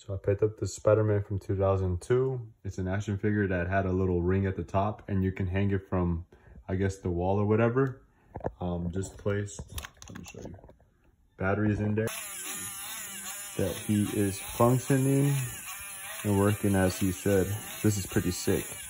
So I picked up this Spider-Man from 2002. It's an action figure that had a little ring at the top, and you can hang it from, I guess, the wall or whatever. Just placed, let me show you. Batteries in there. That he is functioning and working as he should. This is pretty sick.